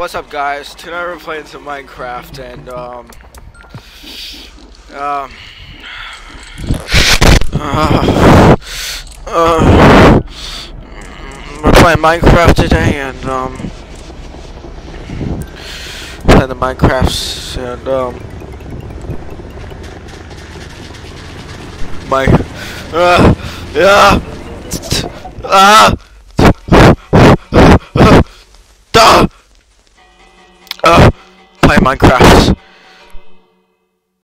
what's up guys? Tonight we're playing some Minecraft and we're playing Minecraft today and playing the Minecrafts and play Minecraft.